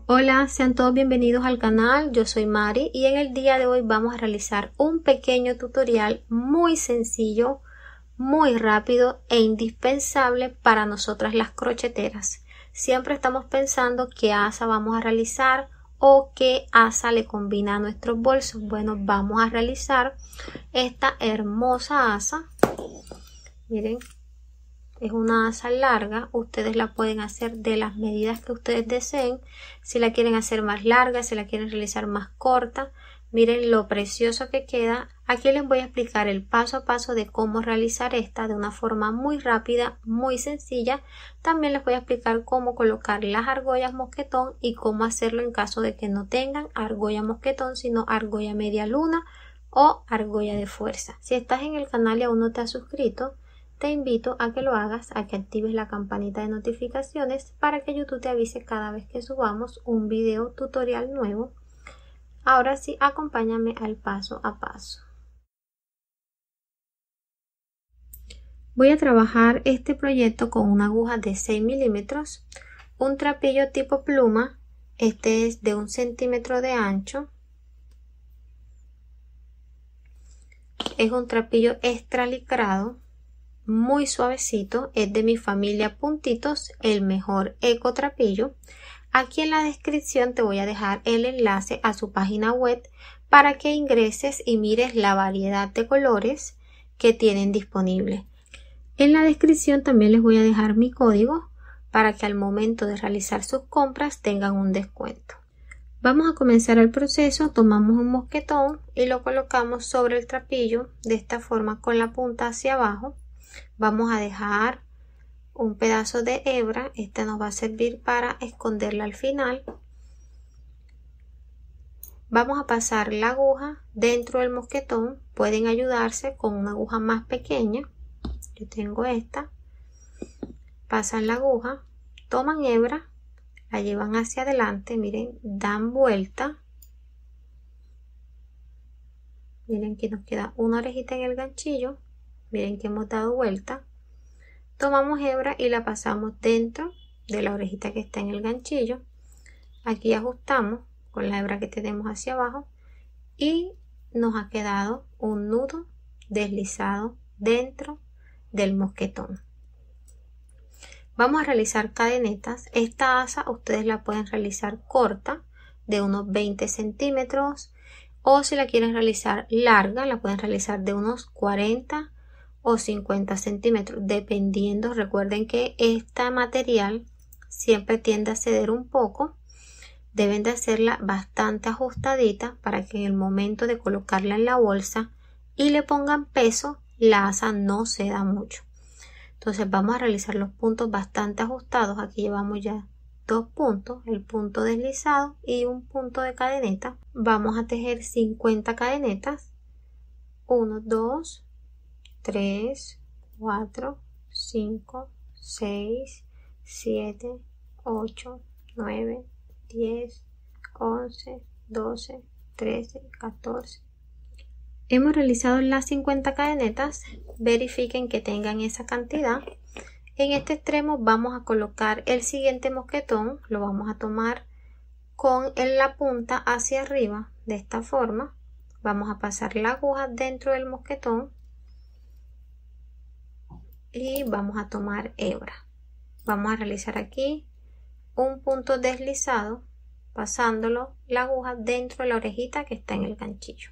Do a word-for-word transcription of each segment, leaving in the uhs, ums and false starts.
Hola, sean todos bienvenidos al canal. Yo soy Mari y en el día de hoy vamos a realizar un pequeño tutorial muy sencillo, muy rápido e indispensable para nosotras las crocheteras. Siempre estamos pensando qué asa vamos a realizar o qué asa le combina a nuestros bolsos. Bueno, vamos a realizar esta hermosa asa. Miren, es una asa larga, ustedes la pueden hacer de las medidas que ustedes deseen, si la quieren hacer más larga, si la quieren realizar más corta. Miren lo precioso que queda. Aquí les voy a explicar el paso a paso de cómo realizar esta de una forma muy rápida, muy sencilla. También les voy a explicar cómo colocar las argollas mosquetón y cómo hacerlo en caso de que no tengan argolla mosquetón, sino argolla media luna o argolla de fuerza. Si estás en el canal y aún no te has suscrito, te invito a que lo hagas, a que actives la campanita de notificaciones para que YouTube te avise cada vez que subamos un video tutorial nuevo. Ahora sí, acompáñame al paso a paso. Voy a trabajar este proyecto con una aguja de seis milímetros, un trapillo tipo pluma, este es de un centímetro de ancho, es un trapillo extra licrado, muy suavecito, es de mi familia Puntitos, el mejor eco trapillo. Aquí en la descripción te voy a dejar el enlace a su página web para que ingreses y mires la variedad de colores que tienen disponible. En la descripción también les voy a dejar mi código para que al momento de realizar sus compras tengan un descuento. Vamos a comenzar el proceso. Tomamos un mosquetón y lo colocamos sobre el trapillo de esta forma con la punta hacia abajo. Vamos a dejar un pedazo de hebra, esta nos va a servir para esconderla al final. Vamos a pasar la aguja dentro del mosquetón, pueden ayudarse con una aguja más pequeña, yo tengo esta. Pasan la aguja, toman hebra, la llevan hacia adelante, miren, dan vuelta. Miren que nos queda una orejita en el ganchillo. Miren que hemos dado vuelta, tomamos hebra y la pasamos dentro de la orejita que está en el ganchillo. Aquí ajustamos con la hebra que tenemos hacia abajo y nos ha quedado un nudo deslizado dentro del mosquetón. Vamos a realizar cadenetas. Esta asa ustedes la pueden realizar corta de unos veinte centímetros o si la quieren realizar larga la pueden realizar de unos cuarenta o cincuenta centímetros, dependiendo. Recuerden que este material siempre tiende a ceder un poco, deben de hacerla bastante ajustadita para que en el momento de colocarla en la bolsa y le pongan peso la asa no ceda mucho. Entonces vamos a realizar los puntos bastante ajustados. Aquí llevamos ya dos puntos, el punto deslizado y un punto de cadeneta. Vamos a tejer cincuenta cadenetas, uno, dos, tres, cuatro, cinco, seis, siete, ocho, nueve, diez, once, doce, trece, catorce. Hemos realizado las cincuenta cadenetas, verifiquen que tengan esa cantidad. En este extremo vamos a colocar el siguiente mosquetón, lo vamos a tomar con la punta hacia arriba de esta forma. Vamos a pasar la aguja dentro del mosquetón y vamos a tomar hebra. Vamos a realizar aquí un punto deslizado pasándolo la aguja dentro de la orejita que está en el ganchillo.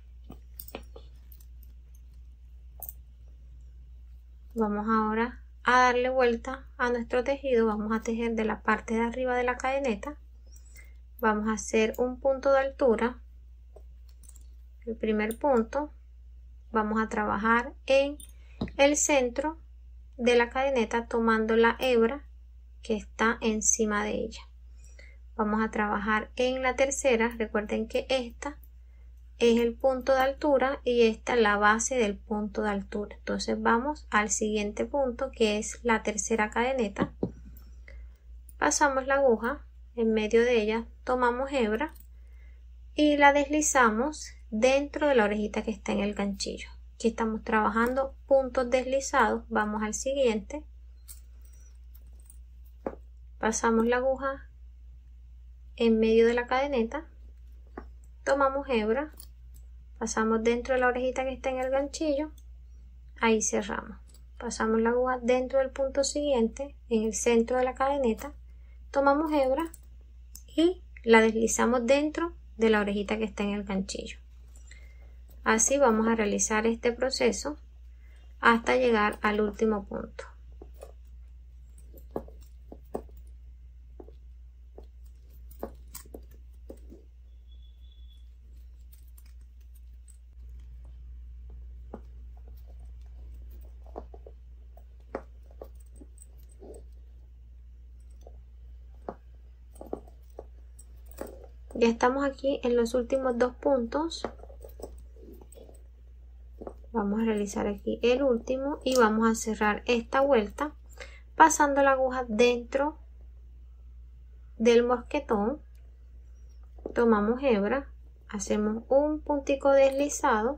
Vamos ahora a darle vuelta a nuestro tejido. Vamos a tejer de la parte de arriba de la cadeneta. Vamos a hacer un punto de altura, el primer punto. Vamos a trabajar en el centro de la cadeneta tomando la hebra que está encima de ella. Vamos a trabajar en la tercera. Recuerden que esta es el punto de altura y esta es la base del punto de altura. Entonces vamos al siguiente punto que es la tercera cadeneta. Pasamos la aguja en medio de ella, tomamos hebra y la deslizamos dentro de la orejita que está en el ganchillo. Aquí estamos trabajando puntos deslizados. Vamos al siguiente. Pasamos la aguja en medio de la cadeneta, tomamos hebra, pasamos dentro de la orejita que está en el ganchillo, ahí cerramos, pasamos la aguja dentro del punto siguiente, en el centro de la cadeneta, tomamos hebra y la deslizamos dentro de la orejita que está en el ganchillo. Así vamos a realizar este proceso hasta llegar al último punto. Ya estamos aquí en los últimos dos puntos. Vamos a realizar aquí el último y vamos a cerrar esta vuelta pasando la aguja dentro del mosquetón. Tomamos hebra, hacemos un puntico deslizado.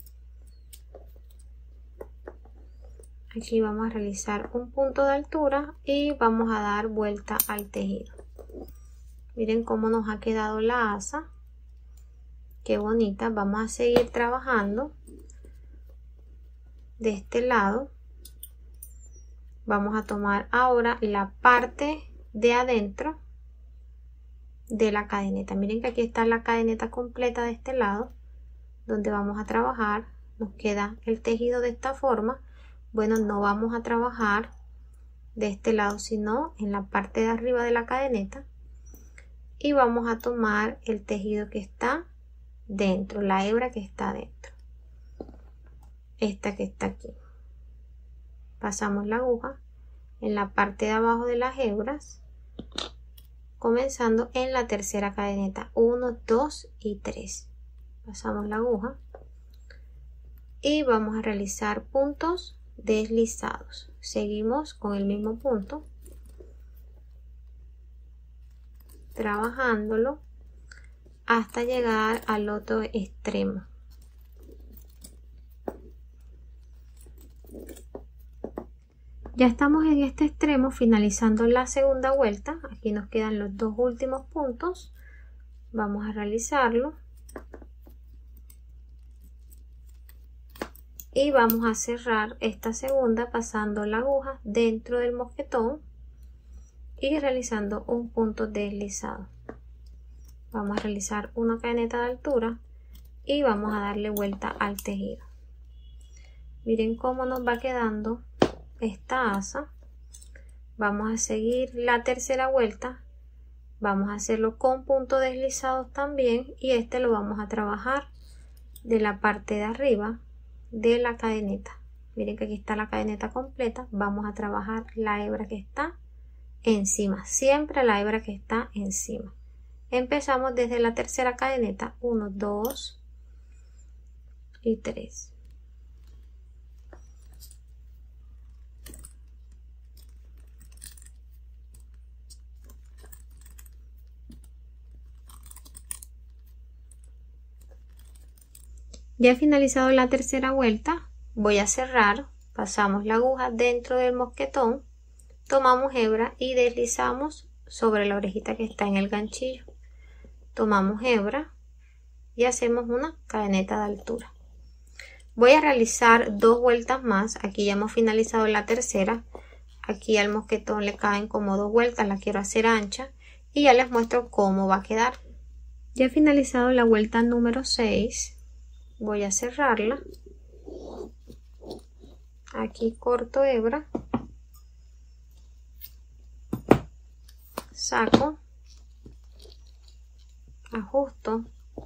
Aquí vamos a realizar un punto de altura y vamos a dar vuelta al tejido. Miren cómo nos ha quedado la asa. Qué bonita. Vamos a seguir trabajando de este lado. Vamos a tomar ahora la parte de adentro de la cadeneta. Miren que aquí está la cadeneta completa de este lado donde vamos a trabajar. Nos queda el tejido de esta forma. Bueno, no vamos a trabajar de este lado sino en la parte de arriba de la cadeneta. Y vamos a tomar el tejido que está dentro, la hebra que está dentro, esta que está aquí. Pasamos la aguja en la parte de abajo de las hebras, comenzando en la tercera cadeneta, uno, dos y tres. Pasamos la aguja y vamos a realizar puntos deslizados. Seguimos con el mismo punto, trabajándolo hasta llegar al otro extremo. Ya estamos en este extremo finalizando la segunda vuelta. Aquí nos quedan los dos últimos puntos. Vamos a realizarlo y vamos a cerrar esta segunda pasando la aguja dentro del mosquetón y realizando un punto deslizado. Vamos a realizar una cadeneta de altura y vamos a darle vuelta al tejido. Miren cómo nos va quedando esta asa. Vamos a seguir la tercera vuelta. Vamos a hacerlo con puntos deslizados también y este lo vamos a trabajar de la parte de arriba de la cadeneta. Miren que aquí está la cadeneta completa. Vamos a trabajar la hebra que está encima, siempre la hebra que está encima. Empezamos desde la tercera cadeneta, uno, dos y tres. Ya he finalizado la tercera vuelta, voy a cerrar, pasamos la aguja dentro del mosquetón, tomamos hebra y deslizamos sobre la orejita que está en el ganchillo. Tomamos hebra y hacemos una cadeneta de altura. Voy a realizar dos vueltas más. Aquí ya hemos finalizado la tercera. Aquí al mosquetón le caen como dos vueltas, la quiero hacer ancha y ya les muestro cómo va a quedar. Ya he finalizado la vuelta número seis. Voy a cerrarla. Aquí corto hebra, saco, ajusto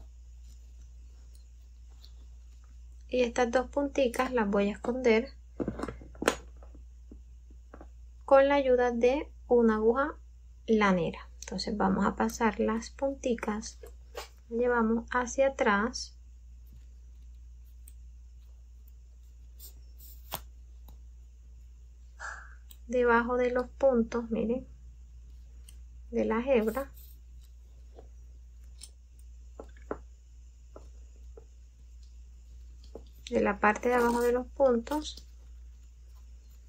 y estas dos punticas las voy a esconder con la ayuda de una aguja lanera. Entonces vamos a pasar las punticas, llevamos hacia atrás, debajo de los puntos, miren, de la hebra, de la parte de abajo de los puntos.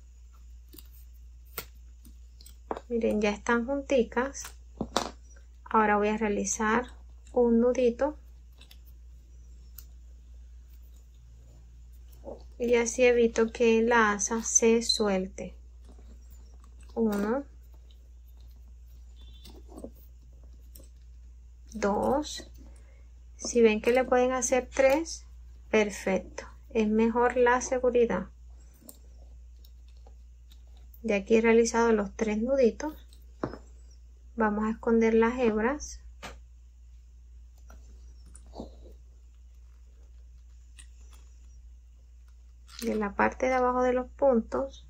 Miren, ya están junticas. Ahora voy a realizar un nudito y así evito que la asa se suelte. Uno, dos. Si ven que le pueden hacer tres, perfecto. Es mejor la seguridad. Ya aquí he realizado los tres nuditos. Vamos a esconder las hebras. De la parte de abajo de los puntos.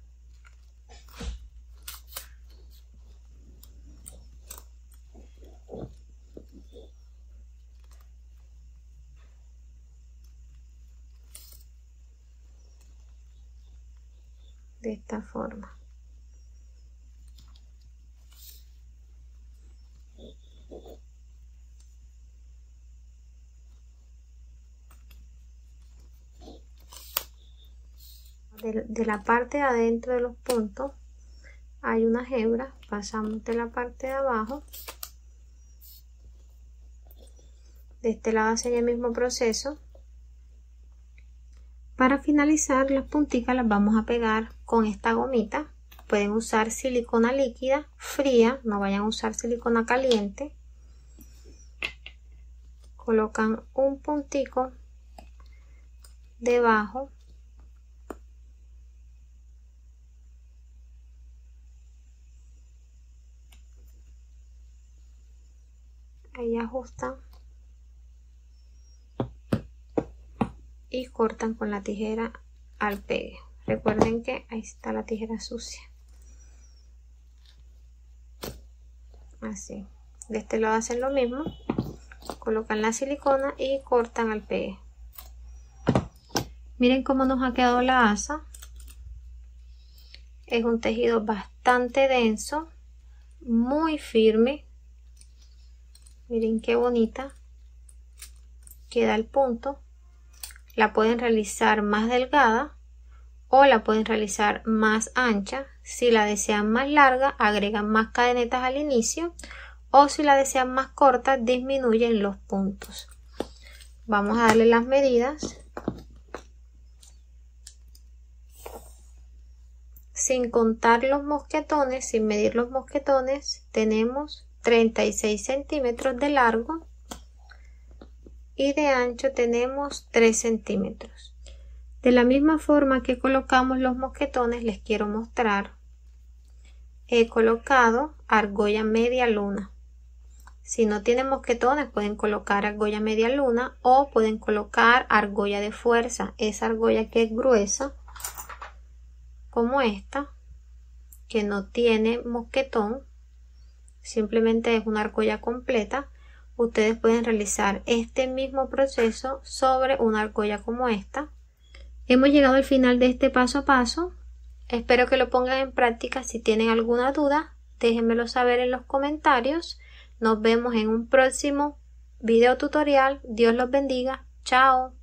De esta forma. De, de la parte de adentro de los puntos hay unas hebras, pasamos de la parte de abajo. De este lado hacen el mismo proceso. Para finalizar, las punticas las vamos a pegar con esta gomita. Pueden usar silicona líquida, fría, no vayan a usar silicona caliente. Colocan un puntico debajo. Ahí ajustan. Y cortan con la tijera al pegue. Recuerden que ahí está la tijera sucia. Así. De este lado hacen lo mismo. Colocan la silicona y cortan al pegue. Miren cómo nos ha quedado la asa. Es un tejido bastante denso, muy firme. Miren qué bonita queda el punto. La pueden realizar más delgada o la pueden realizar más ancha. Si la desean más larga, agregan más cadenetas al inicio, o si la desean más corta, disminuyen los puntos. Vamos a darle las medidas. Sin contar los mosquetones, sin medir los mosquetones, tenemos treinta y seis centímetros de largo y de ancho tenemos tres centímetros. De la misma forma que colocamos los mosquetones, les quiero mostrar. He colocado argolla media luna. Si no tienen mosquetones, pueden colocar argolla media luna o pueden colocar argolla de fuerza. Esa argolla que es gruesa, como esta, que no tiene mosquetón, simplemente es una argolla completa. Ustedes pueden realizar este mismo proceso sobre una argolla como esta. Hemos llegado al final de este paso a paso. Espero que lo pongan en práctica. Si tienen alguna duda, déjenmelo saber en los comentarios. Nos vemos en un próximo video tutorial. Dios los bendiga. Chao.